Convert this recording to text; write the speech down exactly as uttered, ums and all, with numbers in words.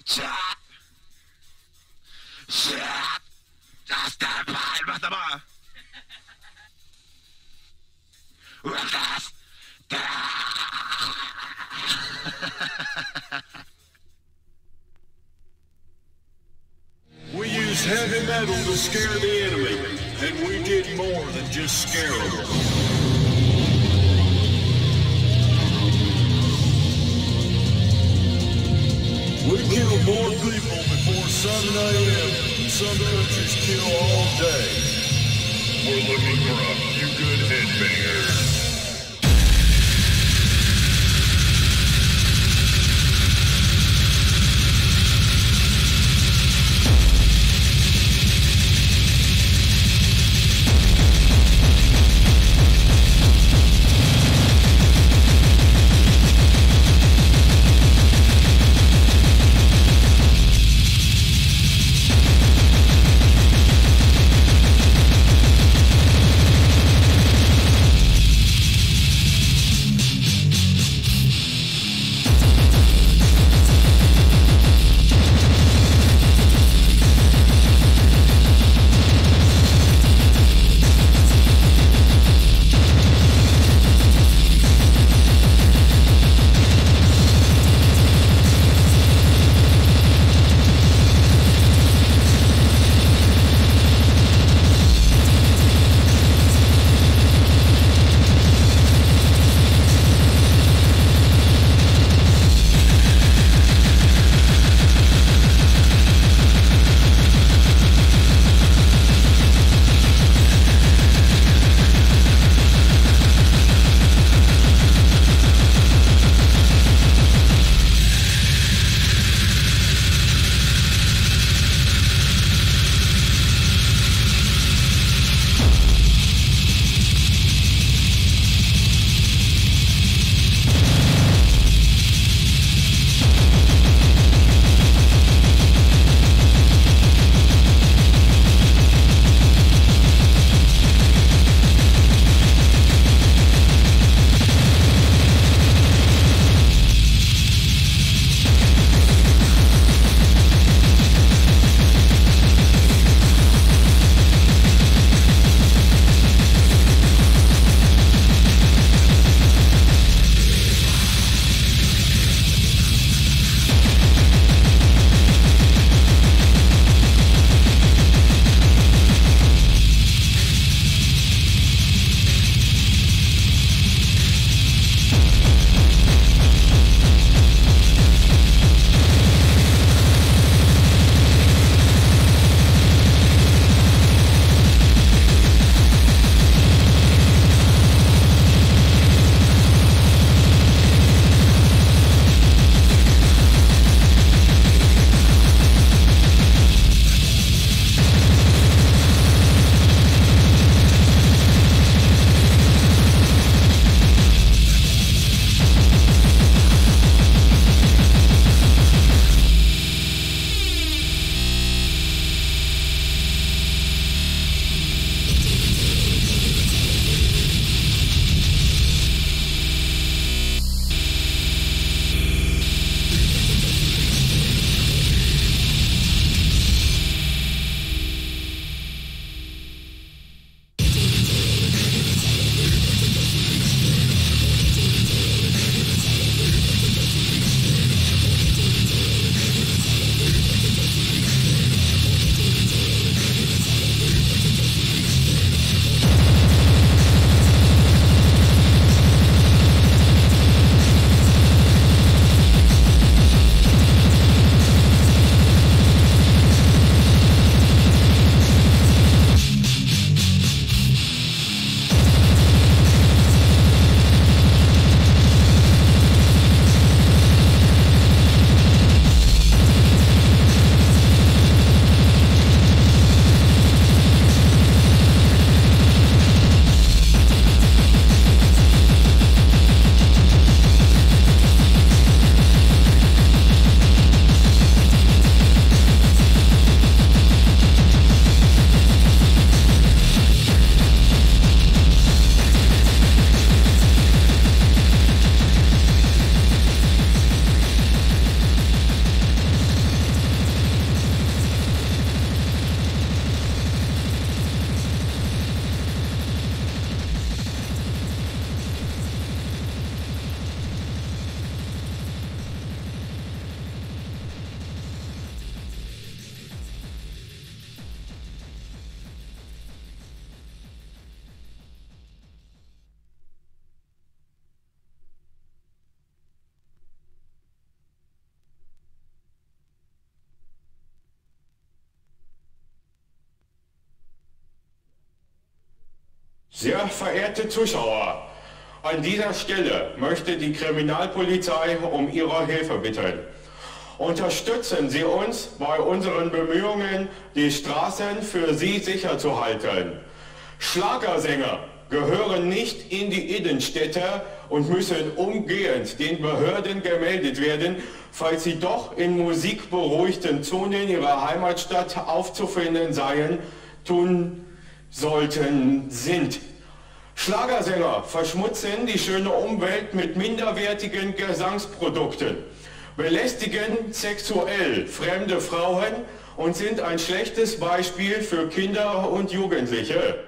Shit! Shit! Just stand by, vänta bara! Wilkas! We use heavy metal to scare the enemy, and we did more than just scare them. We kill more people before seven A M than some countries kill all day. We're looking for a few good headbangers. Sehr verehrte Zuschauer, an dieser Stelle möchte die Kriminalpolizei um Ihre Hilfe bitten. Unterstützen Sie uns bei unseren Bemühungen, die Straßen für Sie sicher zu halten. Schlagersänger gehören nicht in die Innenstädte und müssen umgehend den Behörden gemeldet werden, falls sie doch in musikberuhigten Zonen ihrer Heimatstadt aufzufinden seien, tun sollten, sind. Schlagersänger verschmutzen die schöne Umwelt mit minderwertigen Gesangsprodukten, belästigen sexuell fremde Frauen und sind ein schlechtes Beispiel für Kinder und Jugendliche.